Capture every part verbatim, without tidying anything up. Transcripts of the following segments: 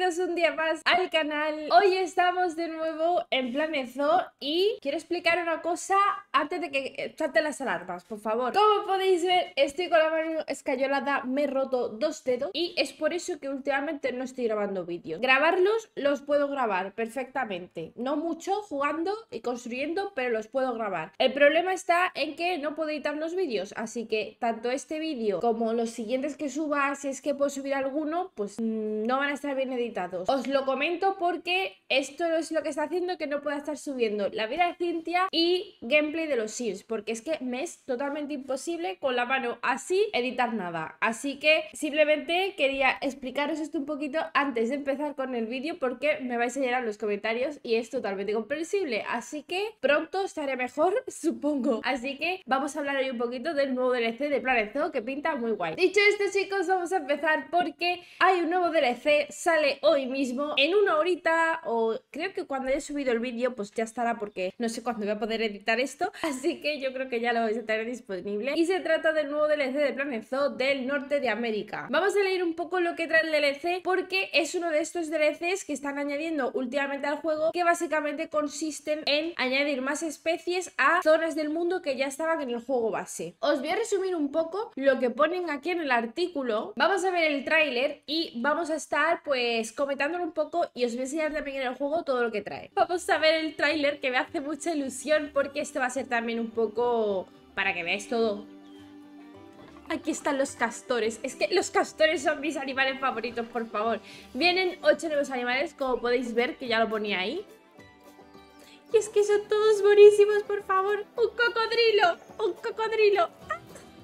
bienvenidos un día más al canal. Hoy estamos de nuevo en Plan Zoo y quiero explicar una cosa antes de que salten las alarmas, por favor. Como podéis ver, estoy con la mano escayolada, me he roto dos dedos y es por eso que últimamente no estoy grabando vídeos. Grabarlos los puedo grabar perfectamente, no mucho jugando y construyendo, pero los puedo grabar. El problema está en que no puedo editar los vídeos, así que tanto este vídeo como los siguientes que suba, si es que puedo subir alguno, pues mmm, no van a estar bien editados. Os lo comento porque esto es lo que está haciendo que no pueda estar subiendo la vida de Cintia y gameplay de los Sims, porque es que me es totalmente imposible con la mano así editar nada. Así que simplemente quería explicaros esto un poquito antes de empezar con el vídeo, porque me vais a llenar los comentarios y es totalmente comprensible. Así que pronto estaré mejor, supongo. Así que vamos a hablar hoy un poquito del nuevo D L C de Plan Zoo, que pinta muy guay. Dicho esto, chicos, vamos a empezar porque hay un nuevo D L C, sale hoy mismo en una horita, o creo que cuando haya subido el vídeo pues ya estará, porque no sé cuándo voy a poder editar esto, así que yo creo que ya lo vais a tener disponible. Y se trata del nuevo D L C de Plan Zoo del norte de América. Vamos a leer un poco lo que trae el D L C, porque es uno de estos D L Cs que están añadiendo últimamente al juego, que básicamente consisten en añadir más especies a zonas del mundo que ya estaban en el juego base. Os voy a resumir un poco lo que ponen aquí en el artículo. Vamos a ver el tráiler y vamos a estar pues comentándolo un poco, y os voy a enseñar también en el juego todo lo que trae. Vamos a ver el tráiler, que me hace mucha ilusión porque esto va a ser también un poco para que veáis todo. Aquí están los castores. Es que los castores son mis animales favoritos, por favor. Vienen ocho nuevos animales, como podéis ver, que ya lo ponía ahí. Y es que son todos buenísimos, por favor. ¡Un cocodrilo! ¡Un cocodrilo! ¡Ah!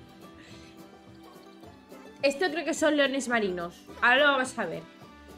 Esto creo que son leones marinos. Ahora lo vamos a ver.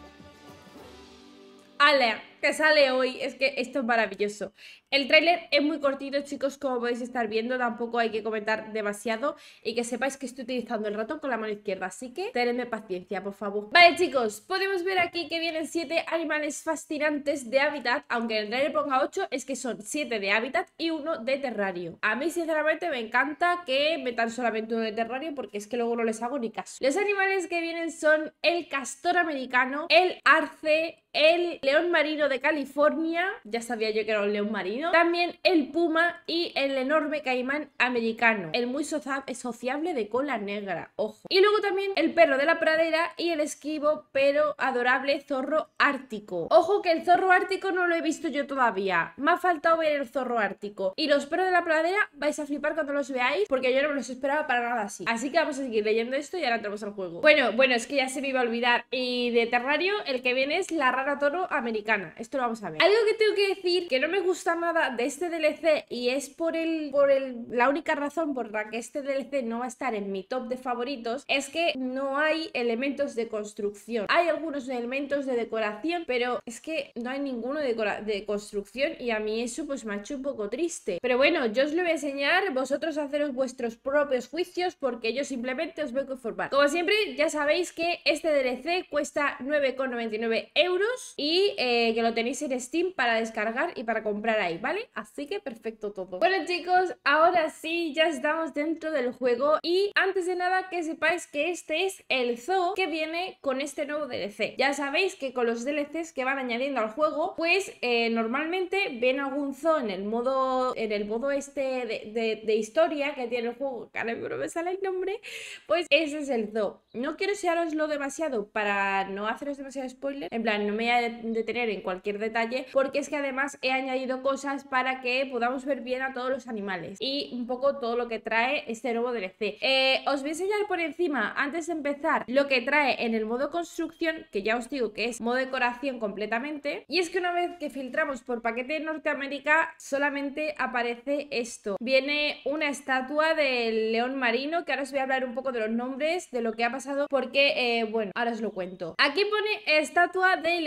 ¡Ale! Que sale hoy. Es que esto es maravilloso. El tráiler es muy cortito, chicos, como podéis estar viendo. Tampoco hay que comentar demasiado. Y que sepáis que estoy utilizando el ratón con la mano izquierda, así que tenedme paciencia, por favor. Vale, chicos, podemos ver aquí que vienen siete animales fascinantes de hábitat. Aunque en el tráiler ponga ocho, es que son siete de hábitat y uno de terrario. A mí, sinceramente, me encanta que metan solamente uno de terrario, porque es que luego no les hago ni caso. Los animales que vienen son el castor americano, el arce, el león marino de California, ya sabía yo que era un león marino, también el puma y el enorme caimán americano, el muy socia sociable de cola negra, ojo. Y luego también el perro de la pradera y el esquivo pero adorable zorro ártico. Ojo que el zorro ártico no lo he visto yo todavía, me ha faltado ver el zorro ártico. Y los perros de la pradera vais a flipar cuando los veáis, porque yo no me los esperaba para nada así. Así que vamos a seguir leyendo esto y ahora entramos al juego. Bueno, bueno, es que ya se me iba a olvidar. Y de terrario el que viene es la rara toro americana. Esto lo vamos a ver. Algo que tengo que decir que no me gusta nada de este D L C, y es por el por el la única razón por la que este D L C no va a estar en mi top de favoritos, es que no hay elementos de construcción. Hay algunos elementos de decoración, pero es que no hay ninguno de, de construcción, y a mí eso pues me ha hecho un poco triste. Pero bueno, yo os lo voy a enseñar, vosotros haceros vuestros propios juicios, porque yo simplemente os voy a informar. Como siempre, ya sabéis que este D L C cuesta nueve con noventa y nueve euros y eh, que lo tenéis en Steam para descargar y para comprar ahí, ¿vale? Así que perfecto todo. Bueno, chicos, ahora sí, ya estamos dentro del juego, y antes de nada que sepáis que este es el zoo que viene con este nuevo D L C. Ya sabéis que con los D L Cs que van añadiendo al juego, pues eh, normalmente ven algún zoo en el modo en el modo este de, de, de historia que tiene el juego, que ahora no me sale el nombre, pues ese es el zoo. No quiero enseñaroslo demasiado para no haceros demasiado spoiler, en plan, no me voy a detener en cualquier detalle, porque es que además he añadido cosas para que podamos ver bien a todos los animales y un poco todo lo que trae este nuevo D L C. Eh, os voy a enseñar por encima, antes de empezar, lo que trae en el modo construcción, que ya os digo que es modo decoración completamente. Y es que una vez que filtramos por paquete de Norteamérica, solamente aparece esto. Viene una estatua del león marino, que ahora os voy a hablar un poco de los nombres, de lo que ha pasado, porque, eh, bueno, ahora os lo cuento. Aquí pone estatua del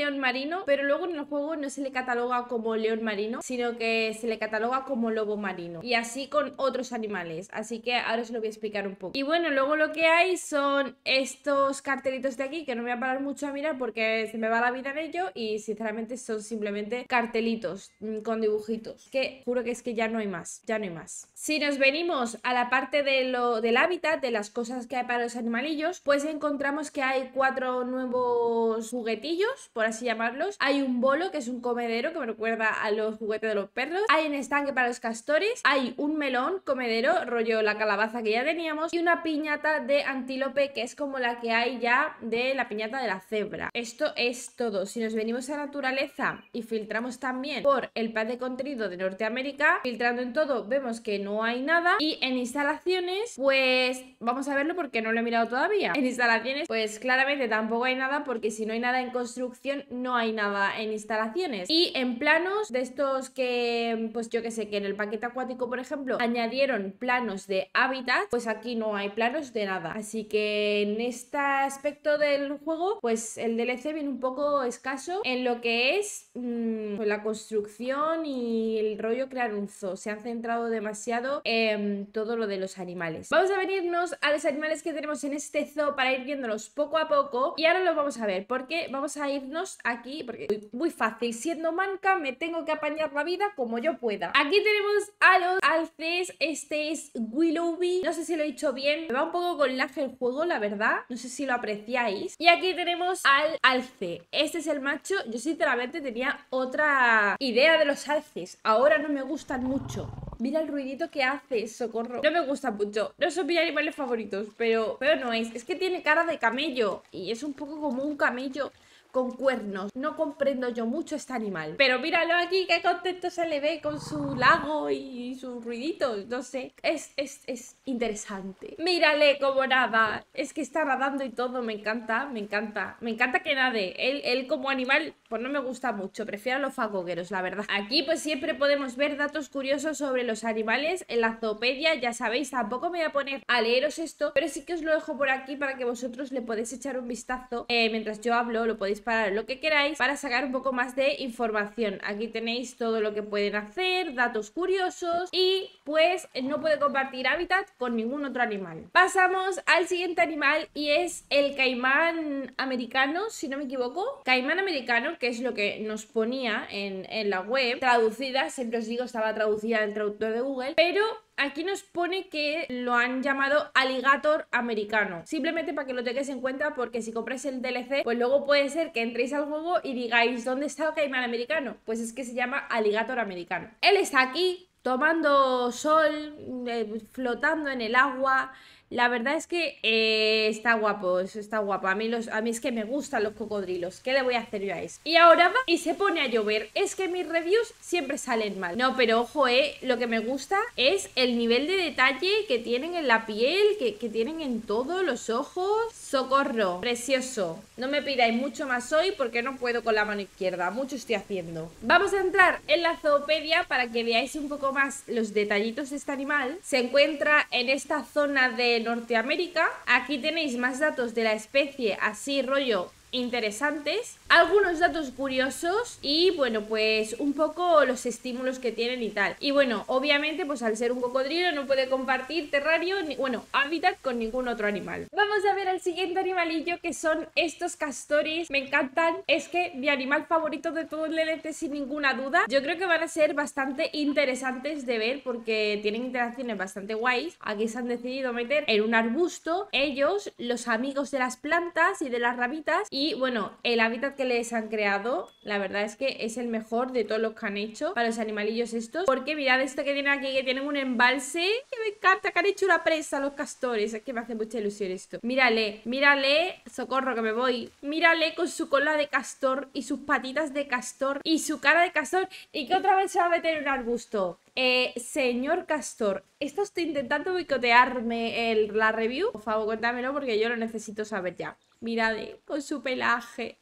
león marino, pero luego en el juego no se le cataloga como león marino, sino que se le cataloga como lobo marino. Y así con otros animales. Así que ahora os lo voy a explicar un poco. Y bueno, luego lo que hay son estos cartelitos de aquí, que no me voy a parar mucho a mirar porque se me va la vida en ello. Y sinceramente son simplemente cartelitos mmm, con dibujitos. Que juro que es que ya no hay más. Ya no hay más. Si nos venimos a la parte de lo, del hábitat, de las cosas que hay para los animalillos, pues encontramos que hay cuatro nuevos juguetillos, por así llamarlos. Hay un bolo, que es un comedero, que me recuerda a los juguetes de los perros. Hay un estanque para los castores. Hay un melón comedero, rollo la calabaza que ya teníamos. Y una piñata de antílope, que es como la que hay ya de la piñata de la cebra. Esto es todo. Si nos venimos a naturaleza y filtramos también por el pack de contenido de Norteamérica, filtrando en todo, vemos que no hay nada. Y en instalaciones, pues vamos a verlo porque no lo he mirado todavía. En instalaciones, pues claramente tampoco hay nada, porque si no hay nada en construcción, no hay nada en instalaciones. Y en planos de estos que, pues yo que sé, que en el paquete acuático, por ejemplo, añadieron planos de hábitat, pues aquí no hay planos de nada. Así que en este aspecto del juego, pues el D L C viene un poco escaso en lo que es mmm, pues la construcción y el rollo crear un zoo. Se han centrado demasiado en todo lo de los animales. Vamos a venirnos a los animales que tenemos en este zoo para ir viéndolos poco a poco. Y ahora los vamos a ver, porque vamos a irnos aquí, porque muy, muy fácil, siendo manca me tengo que apañar la vida como yo pueda. Aquí tenemos a los alces. Este es Willoughby, no sé si lo he dicho bien, me va un poco con lag el juego, la verdad, no sé si lo apreciáis. Y aquí tenemos al alce, este es el macho. Yo sinceramente tenía otra idea de los alces, ahora no me gustan mucho. Mira el ruidito que hace, socorro. No me gusta mucho, no son mis animales favoritos, pero, pero no es, es que tiene cara de camello y es un poco como un camello con cuernos. No comprendo yo mucho este animal. Pero míralo aquí, qué contento se le ve con su lago y sus ruiditos. No sé, es, es, es interesante. Mírale cómo nada. Es que está nadando y todo, me encanta, me encanta. Me encanta que nade. Él, él como animal, pues no me gusta mucho. Prefiero a los fagogueros, la verdad. Aquí pues siempre podemos ver datos curiosos sobre los animales en la zoopedia. Ya sabéis, tampoco me voy a poner a leeros esto, pero sí que os lo dejo por aquí para que vosotros le podéis echar un vistazo. eh, Mientras yo hablo, lo podéis parar lo que queráis para sacar un poco más de información. Aquí tenéis todo lo que pueden hacer, datos curiosos, y pues no puede compartir hábitat con ningún otro animal. Pasamos al siguiente animal y es el caimán americano, si no me equivoco. Caimán americano, que es lo que nos ponía en, en la web, traducida, siempre os digo, estaba traducida en el traductor de Google, pero aquí nos pone que lo han llamado alligator americano. Simplemente para que lo tengáis en cuenta, porque si compráis el D L C, pues luego puede ser que entréis al juego y digáis, ¿dónde está el caimán americano? Pues es que se llama alligator americano. Él está aquí tomando sol, eh, flotando en el agua. La verdad es que eh, está guapo, está guapo. A mí, los, a mí es que me gustan los cocodrilos. ¿Qué le voy a hacer yo a eso? Y ahora va y se pone a llover. Es que mis reviews siempre salen mal. No, pero ojo, eh, lo que me gusta es el nivel de detalle que tienen en la piel, que, que tienen en todos los ojos. Socorro, precioso. No me pidáis mucho más hoy porque no puedo con la mano izquierda. Mucho estoy haciendo. Vamos a entrar en la zoopedia para que veáis un poco más los detallitos de este animal. Se encuentra en esta zona de Norteamérica. Aquí tenéis más datos de la especie, así rollo interesantes, algunos datos curiosos y bueno, pues un poco los estímulos que tienen y tal. Y bueno, obviamente pues al ser un cocodrilo no puede compartir terrario, ni, bueno, hábitat con ningún otro animal. Vamos a ver al siguiente animalillo, que son estos castores. Me encantan, es que mi animal favorito de todo el D L C sin ninguna duda. Yo creo que van a ser bastante interesantes de ver porque tienen interacciones bastante guays. Aquí se han decidido meter en un arbusto ellos, los amigos de las plantas y de las ramitas. Y bueno, el hábitat que les han creado, la verdad es que es el mejor de todos los que han hecho para los animalillos estos. Porque mirad esto que tienen aquí, que tienen un embalse, que me encanta, que han hecho una presa los castores. Es que me hace mucha ilusión esto. Mírale, mírale, socorro que me voy. Mírale con su cola de castor y sus patitas de castor y su cara de castor. Y que otra vez se va a meter en un arbusto. Eh, señor Castor, esto estoy intentando boicotearme el, la review. Por favor, cuéntamelo porque yo lo necesito saber ya. Mirad, con su pelaje. ¡Ay, qué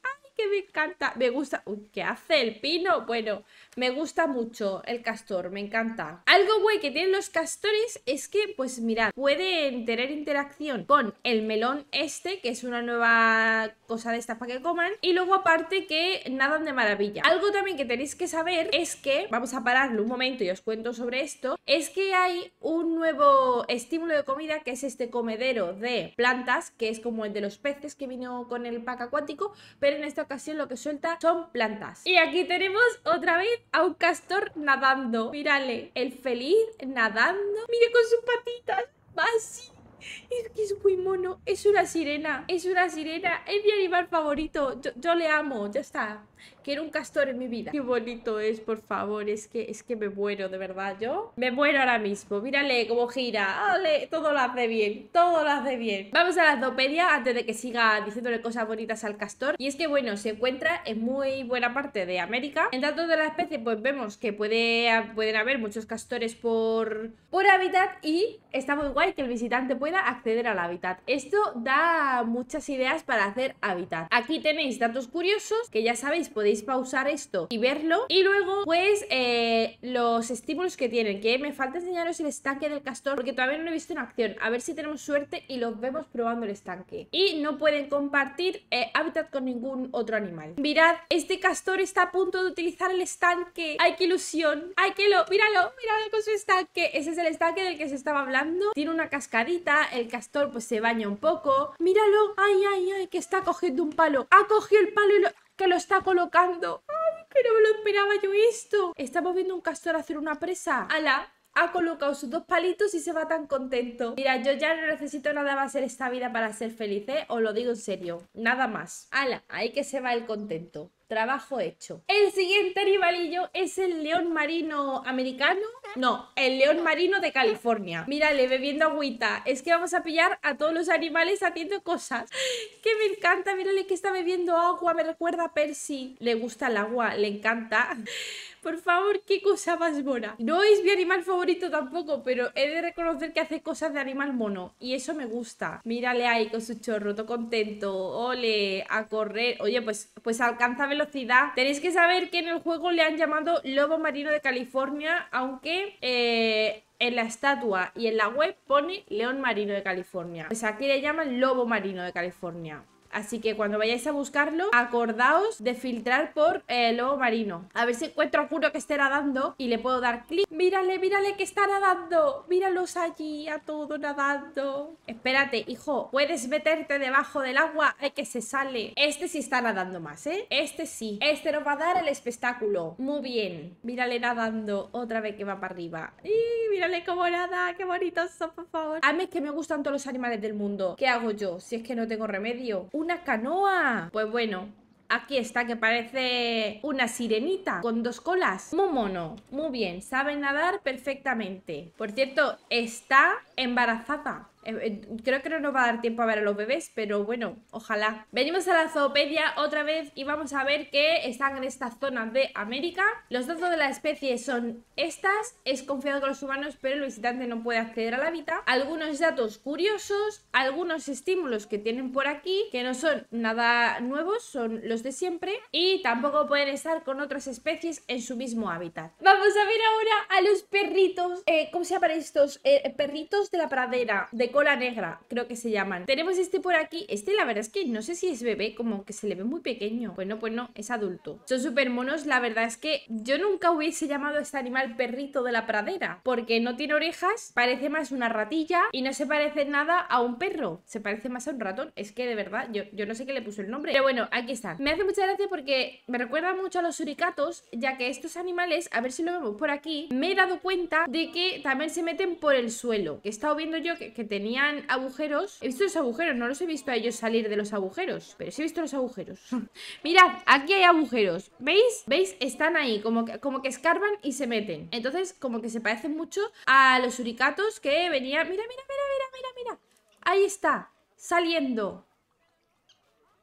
que me encanta. Me gusta. Uy, ¿qué hace el pino? Bueno, me gusta mucho el castor, me encanta. Algo guay que tienen los castores es que, pues mirad, pueden tener interacción con el melón este, que es una nueva cosa de estas para que coman. Y luego aparte que nadan de maravilla. Algo también que tenéis que saber es que, vamos a pararlo un momento y os cuento sobre esto, es que hay un nuevo estímulo de comida que es este comedero de plantas, que es como el de los peces que vino con el pack acuático, pero en esta ocasión lo que suelta son plantas. Y aquí tenemos otra vez a un castor nadando. Mírale, el feliz nadando. Mire con sus patitas. Va así. Es que es muy mono. Es una sirena. Es una sirena. Es mi animal favorito. Yo, yo le amo. Ya está. Quiero un castor en mi vida. Qué bonito es, por favor. Es que, es que me muero, de verdad. Yo me muero ahora mismo. Mírale cómo gira. ¡Ale! Todo lo hace bien. Todo lo hace bien. Vamos a la zoopedia antes de que siga diciéndole cosas bonitas al castor. Y es que, bueno, se encuentra en muy buena parte de América. En datos de la especie, pues vemos que puede, pueden haber muchos castores por, por hábitat. Y está muy guay que el visitante pueda acceder al hábitat. Esto da muchas ideas para hacer hábitat. Aquí tenéis datos curiosos que ya sabéis, podéis pausar esto y verlo. Y luego pues eh, los estímulos que tienen, que me falta enseñaros el estanque del castor porque todavía no lo he visto en acción. A ver si tenemos suerte y los vemos probando el estanque. Y no pueden compartir eh, hábitat con ningún otro animal. Mirad, este castor está a punto de utilizar el estanque. ¡Ay, qué ilusión! ¡Ay, qué lo! ¡Míralo! ¡Míralo con su estanque! Ese es el estanque del que se estaba hablando. Tiene una cascadita. El castor pues se baña un poco. ¡Míralo! ¡Ay, ay, ay! Que está cogiendo un palo. ¡Ha cogido el palo y lo... que lo está colocando! ¡Ay, que no me lo esperaba yo esto! Estamos viendo un castor hacer una presa. ¡Hala! Ha colocado sus dos palitos y se va tan contento. Mira, yo ya no necesito nada más en esta vida para ser feliz, ¿eh? Os lo digo en serio. Nada más. ¡Hala! Ahí que se va el contento. Trabajo hecho. El siguiente animalillo es el león marino americano. No, el león marino de California. Mírale, bebiendo agüita. Es que vamos a pillar a todos los animales haciendo cosas. Que me encanta. Mírale que está bebiendo agua. Me recuerda a Percy. Le gusta el agua, le encanta. Por favor, qué cosa más mona. No es mi animal favorito tampoco, pero he de reconocer que hace cosas de animal mono. Y eso me gusta. Mírale ahí con su chorro, todo contento. Ole, a correr. Oye, pues, pues alcanza velocidad. Tenéis que saber que en el juego le han llamado lobo marino de California, aunque... Eh... en la estatua y en la web pone león marino de California. Pues aquí le llaman lobo marino de California. Así que cuando vayáis a buscarlo, acordaos de filtrar por eh, lobo marino. A ver si encuentro a alguno que esté nadando y le puedo dar clic. Mírale, mírale que está nadando. Míralos allí a todos nadando. Espérate, hijo, puedes meterte debajo del agua. Ay, que se sale. Este sí está nadando más, ¿eh? Este sí. Este nos va a dar el espectáculo. Muy bien. Mírale nadando. Otra vez que va para arriba. ¡Y mírale cómo nada! ¡Qué bonitos son, por favor! A mí es que me gustan todos los animales del mundo. ¿Qué hago yo? Si es que no tengo remedio. ¡Una canoa! Pues bueno, aquí está, que parece una sirenita con dos colas. Muy mono, muy bien, sabe nadar perfectamente. Por cierto, está embarazada. Creo que no nos va a dar tiempo a ver a los bebés, pero bueno, ojalá. Venimos a la zoopedia otra vez y vamos a ver que están en esta zona de América. Los datos de la especie son estas. Es confiado con los humanos, pero el visitante no puede acceder al hábitat. Algunos datos curiosos, algunos estímulos que tienen por aquí, que no son nada nuevos, son los de siempre. Y tampoco pueden estar con otras especies en su mismo hábitat. Vamos a ver ahora a los perritos. Eh, ¿Cómo se llaman estos? Eh, perritos de la pradera, de cola negra, creo que se llaman. Tenemos este por aquí. Este la verdad es que no sé si es bebé, como que se le ve muy pequeño. Pues no, pues no, es adulto. Son súper monos. La verdad es que yo nunca hubiese llamado a este animal perrito de la pradera, porque no tiene orejas, parece más una ratilla y no se parece nada a un perro. Se parece más a un ratón. Es que de verdad, yo, yo no sé qué le puso el nombre. Pero bueno, aquí está. Me hace mucha gracia porque me recuerda mucho a los suricatos, ya que estos animales, a ver si lo vemos por aquí, me he dado cuenta de que también se meten por el suelo. Que he estado viendo yo que, que tenían agujeros. He visto los agujeros, no los he visto a ellos salir de los agujeros, pero sí he visto los agujeros. Mirad, aquí hay agujeros. ¿Veis? ¿Veis? Están ahí, como que, como que escarban y se meten. Entonces, como que se parecen mucho a los suricatos que venían. Mira, mira, mira, mira, mira, mira. Ahí está, saliendo.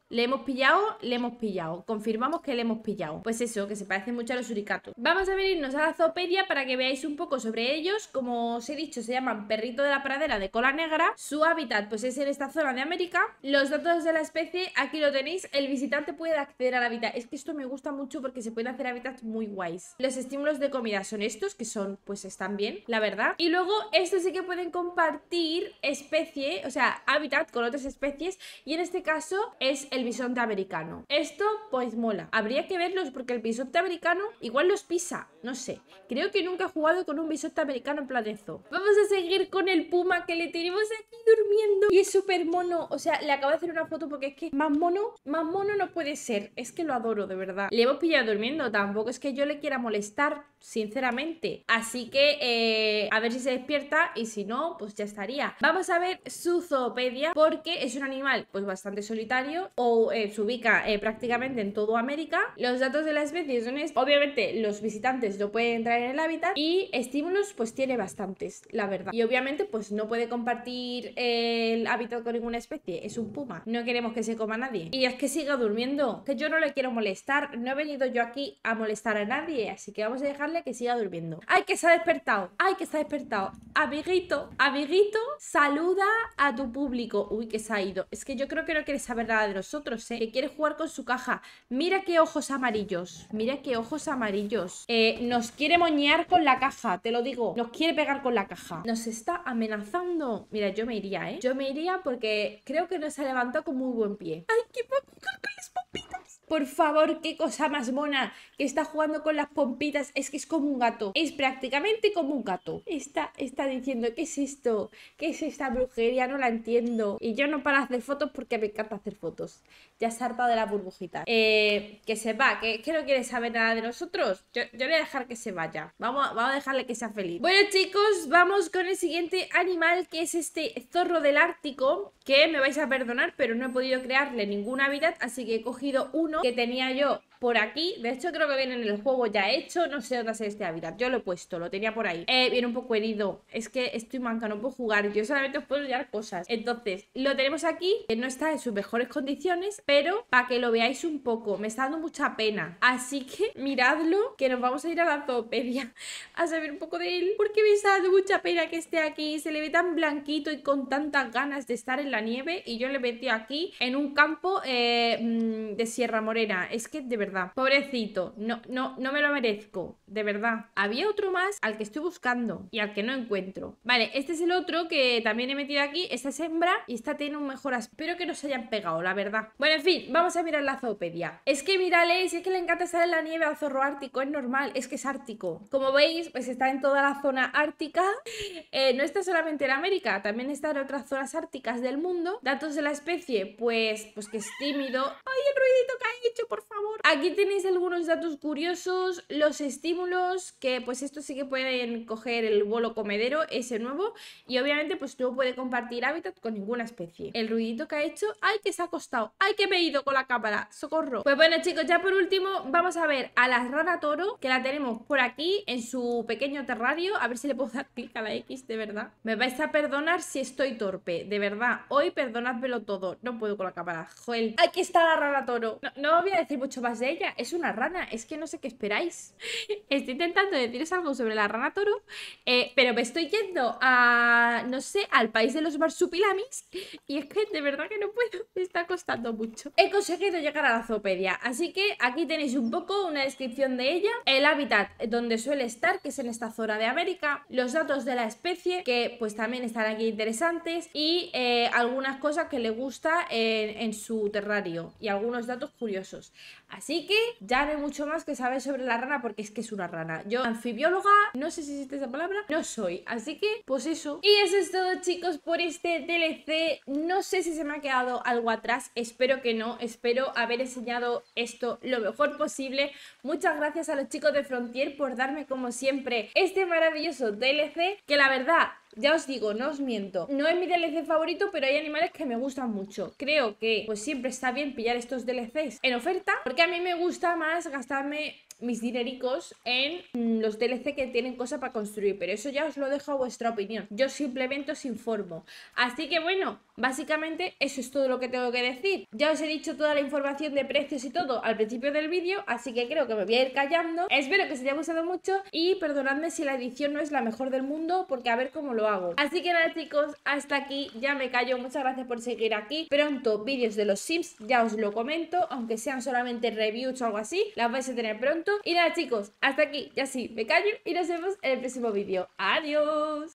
Le hemos pillado, le hemos pillado. Confirmamos que le hemos pillado. Pues eso, que se parece mucho a los suricatos. Vamos a venirnos a la zoopedia para que veáis un poco sobre ellos. Como os he dicho, se llaman perrito de la pradera de cola negra. Su hábitat pues es en esta zona de América. Los datos de la especie, aquí lo tenéis. El visitante puede acceder al hábitat. Es que esto me gusta mucho porque se pueden hacer hábitats muy guays. Los estímulos de comida son estos, que son, pues están bien, la verdad. Y luego, estos sí que pueden compartir especie, o sea, hábitat con otras especies. Y en este caso es el bisonte americano. Esto pues mola. Habría que verlos porque el bisonte americano igual los pisa, no sé. Creo que nunca he jugado con un bisonte americano en plan de zoo. Vamos a seguir con el puma que le tenemos aquí durmiendo y es súper mono. O sea, le acabo de hacer una foto porque es que más mono, más mono no puede ser. Es que lo adoro, de verdad. Le hemos pillado durmiendo, tampoco es que yo le quiera molestar, sinceramente. Así que eh, a ver si se despierta y si no, pues ya estaría. Vamos a ver su zoopedia porque es un animal pues bastante solitario o eh, se ubica eh, prácticamente en toda América. Los datos de la especie son estos. Obviamente los visitantes no pueden entrar en el hábitat y estímulos pues tiene bastantes, la verdad. Y obviamente pues no puede compartir eh, el hábitat con ninguna especie. Es un puma. No queremos que se coma a nadie. Y es que siga durmiendo, que yo no le quiero molestar. No he venido yo aquí a molestar a nadie, así que vamos a dejarle que siga durmiendo. ¡Ay, que se ha despertado! ¡Ay, que se ha despertado! Amiguito, amiguito, saluda a tu público. Uy, que se ha ido. Es que yo creo que no quiere saber nada de nosotros, ¿eh? Que quiere jugar con su caja. Mira qué ojos amarillos. Mira qué ojos amarillos. Eh, nos quiere moñear con la caja, te lo digo. Nos quiere pegar con la caja. Nos está amenazando. Mira, yo me iría, ¿eh? Yo me iría porque creo que nos ha levantado con muy buen pie. ¡Ay, qué va a jugar con las pompitas! Por favor, qué cosa más mona que está jugando con las pompitas. Es que es como un gato. Es prácticamente como un gato. Está, está diciendo, ¿qué es esto? ¿Qué es esta brujería? No la entiendo. Y yo no para hacer fotos porque me encanta hacer fotos. Ya se ha hartado de la burbujita. Eh, que se va, que, que no quiere saber nada de nosotros. Yo, yo le voy a dejar que se vaya. Vamos, vamos a dejarle que sea feliz. Bueno, chicos, vamos con el siguiente animal, que es este zorro del Ártico, que me vais a perdonar, pero no he podido crearle ningún hábitat, así que he cogido uno que tenía yo por aquí. De hecho creo que viene en el juego ya hecho. No sé dónde hacer este hábitat. Yo lo he puesto, lo tenía por ahí. eh, Viene un poco herido. Es que estoy manca, no puedo jugar. Yo solamente os puedo enseñar cosas. Entonces, lo tenemos aquí, que no está en sus mejores condiciones, pero para que lo veáis un poco. Me está dando mucha pena. Así que miradlo, que nos vamos a ir a la zoopedia a saber un poco de él, porque me está dando mucha pena que esté aquí. Se le ve tan blanquito y con tantas ganas de estar en la nieve, y yo le metí aquí en un campo eh, de Sierra Morena. Es que de verdad, pobrecito, no, no, no me lo merezco, de verdad. Había otro más al que estoy buscando y al que no encuentro. Vale, este es el otro que también he metido aquí. Esta es hembra y esta tiene un mejor aspecto. Espero que no se hayan pegado, la verdad. Bueno, en fin, vamos a mirar la zoopedia. Es que mírale, si es que le encanta estar en la nieve al zorro ártico, es normal, es que es ártico. Como veis, pues está en toda la zona ártica. Eh, no está solamente en América, también está en otras zonas árticas del mundo. Datos de la especie, pues, pues que es tímido. ¡Ay, el ruidito que ha hecho, por favor! Aquí tenéis algunos datos curiosos. Los estímulos, que pues estos sí que pueden coger el bolo comedero, ese nuevo. Y obviamente pues no puede compartir hábitat con ninguna especie. El ruidito que ha hecho, ¡ay, que se ha acostado! ¡Ay, que me he ido con la cámara! ¡Socorro! Pues bueno, chicos, ya por último vamos a ver a la rana toro, que la tenemos por aquí en su pequeño terrario. A ver si le puedo dar clic a la X, de verdad. Me vais a perdonar si estoy torpe, de verdad. Hoy perdonádmelo todo. No puedo con la cámara. Joel. Aquí está la rana toro. No, no voy a decir mucho más de ella. Es una rana. Es que no sé qué esperáis. Estoy intentando deciros algo sobre la rana toro, eh, pero me estoy yendo a, no sé, al país de los marsupilamis. Y es que de verdad que no puedo. Me está costando mucho. He conseguido llegar a la zoopedia. Así que aquí tenéis un poco una descripción de ella. El hábitat donde suele estar, que es en esta zona de América. Los datos de la especie, que pues también están aquí interesantes. Y eh, algunas cosas que le gusta en, en su terrario. Y algunos datos curiosos. Así que ya no hay mucho más que saber sobre la rana, porque es que es una rana. Yo, anfibióloga, no sé si existe esa palabra, no soy. Así que, pues eso. Y eso es todo, chicos, por este D L C. No sé si se me ha quedado algo atrás. Espero que no. Espero haber enseñado esto lo mejor posible. Muchas gracias a los chicos de Frontier por darme, como siempre, este maravilloso D L C, que la verdad, ya os digo, no os miento, no es mi D L C favorito, pero hay animales que me gustan mucho. Creo que pues siempre está bien pillar estos D L Cs en oferta, porque a mí me gusta más gastarme mis dinericos en mm, los D L C que tienen cosa para construir, pero eso ya os lo dejo a vuestra opinión. Yo simplemente os informo. Así que bueno, básicamente eso es todo lo que tengo que decir. Ya os he dicho toda la información de precios y todo al principio del vídeo, así que creo que me voy a ir callando. Espero que os haya gustado mucho y perdonadme si la edición no es la mejor del mundo, porque a ver cómo lo hago. Así que nada, chicos, hasta aquí ya me callo. Muchas gracias por seguir aquí. Pronto vídeos de los Sims, ya os lo comento, aunque sean solamente reviews o algo así, las vais a tener pronto. Y nada, chicos, hasta aquí ya sí me callo y nos vemos en el próximo vídeo. Adiós.